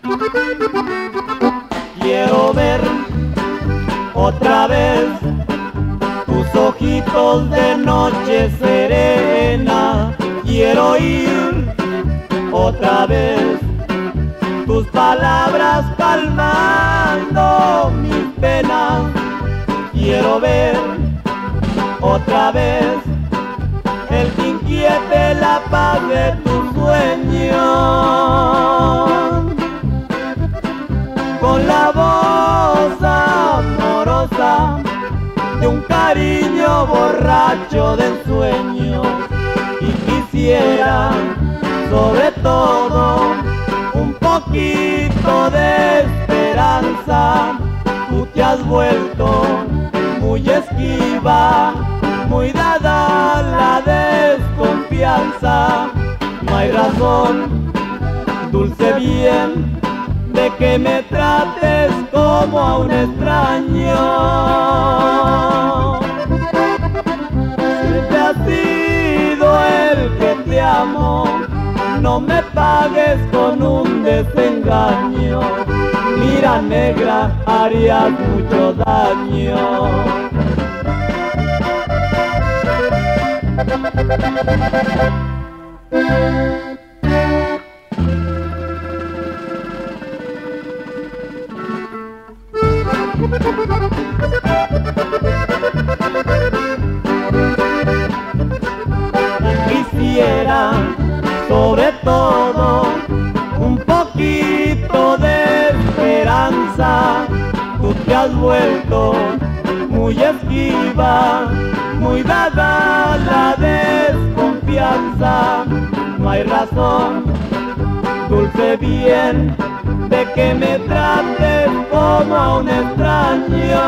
Quiero ver otra vez tus ojitos de noche serena. Quiero oír otra vez tus palabras calmando mis penas. Quiero ver otra vez el que inquiete la paz de tus sueños. Con la voz amorosa de un cariño borracho de ensueño. Y quisiera sobre todo un poquito de esperanza. Tú te has vuelto muy esquiva, muy dada a la desconfianza. No hay razón, dulce bien, de que me trates como a un extraño. Siempre has sido el que te amo, no me pagues con un desengaño. Mira, negra, harías mucho daño. Quisiera sobre todo un poquito de esperanza. Tú te has vuelto muy esquiva, muy dada a la desconfianza. No hay razón, dulce bien, de que me trates como a un extraño.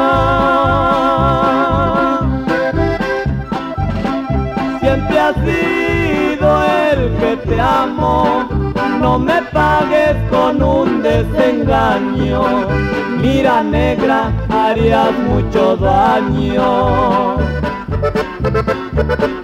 Siempre has sido el que te amo, no me pagues con un desengaño. Mira, negra, harías mucho daño.